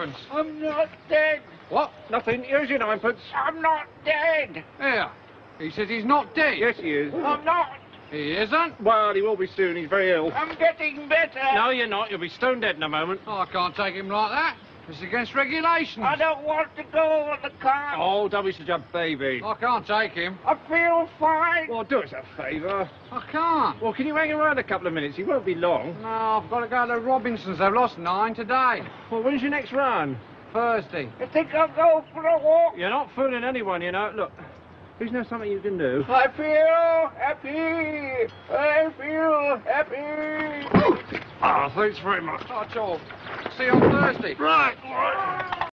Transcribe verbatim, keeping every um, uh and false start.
ninepence. I'm not dead. What? Nothing. Here's your ninepence. I'm not dead. Here. He says he's not dead. Yes, he is. I'm not. He isn't? Well, he will be soon. He's very ill. I'm getting better. No, you're not. You'll be stone dead in a moment. Oh, I can't take him like that. It's against regulations. I don't want to go on the car. Oh, don't be such a baby. I can't take him. I feel fine. Well, do us a favour. I can't. Well, can you hang around a couple of minutes? He won't be long. No, I've got to go to Robinson's. They've lost nine today. Well, when's your next run? Thursday. You think I'll go for a walk? You're not fooling anyone, you know. Look, isn't there something you can do? I feel happy. I feel happy. Ah, oh, thanks very much. Oh, Joel. See you on Thursday. Right, all right.